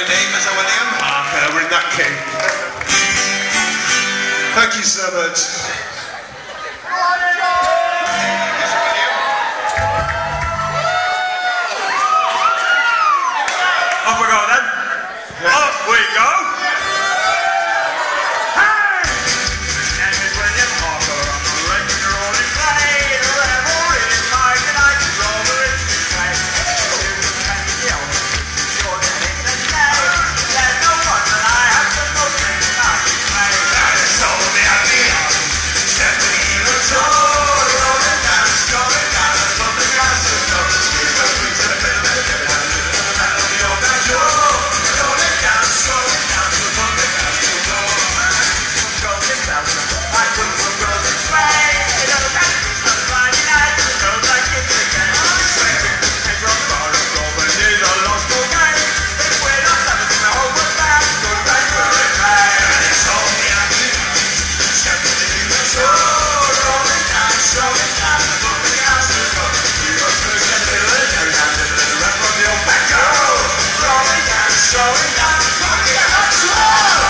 name, is that William? We're in that key. Thank you so much. Off we go then. Off we go. Hey! And it's William Harper on the regular rolling play. The rebel is mine and I can roll the rhythm play. There's no one that I have to know things I can play. That is all the idea. Stepping in the door, rolling down, strolling down, and from the glass of the street, the breeze of the middle of the melody of that joy. Rolling down, strolling down, to the from the glass of the door. Some golden bells, I put some girls in sway. It all got to be some Friday night, the girls like it again. Swinging, and from bar and roll, but it's a lost all game. If we're not loving the whole world back, good right where it lay. And it's all the idea. Stepping in the door, rolling down, strolling down, and from the glass of the door. We were first at the middle of the day, and the little rap from the old back door. Rolling down, strolling down, and from the glass of the door.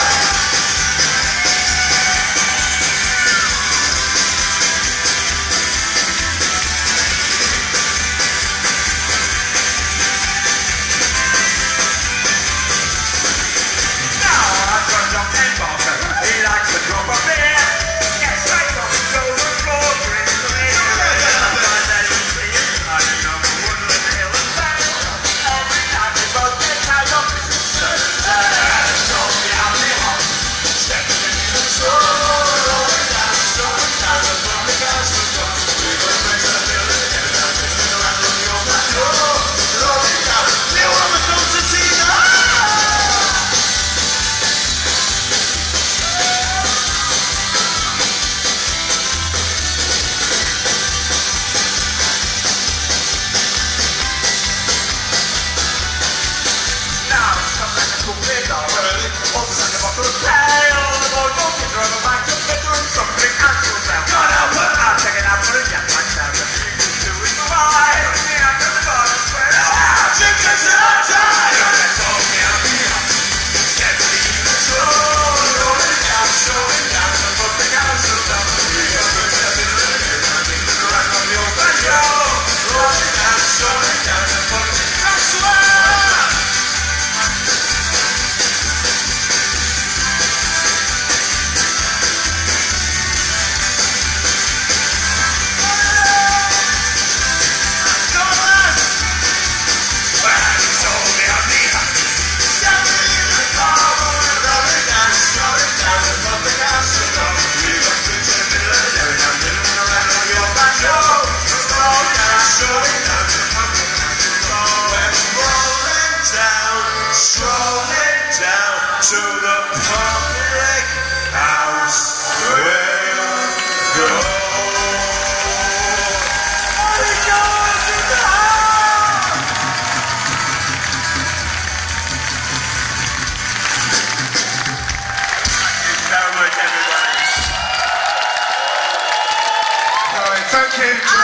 Now I've got John and Barker. He likes a drop of beer. Gets right on the golden floor, drinks the beer. Sometimes I don't see it. I don't know the woodland hill and vale. Every night we both get tied up. It's a and it's all the alcohol. Stepping in the door, rolling down, strolling down, and from the glass of the door. We were friends at the middle of the day, and I'm sitting around on the old back door. Rolling down, Neil Robert knows the scene. Now it's come like a cool bit of early. Opens like a bottle of pale. The boy walking through the back of the bedroom. Something answers down. Can't help it. I'm taking out for a young man down. The music's doing fine. The end of the bar is square. Chickens in our time. Let's all get up here. Stepping in the door. Rolling down, strolling down. The from the glass of the door. We are first at the middle of the day. I'm thinking the right from the old back door. Rolling down, strolling down. The from the glass of the door. Strolling down to the public house we'll go. Thank you so much, everybody. All right, thank you.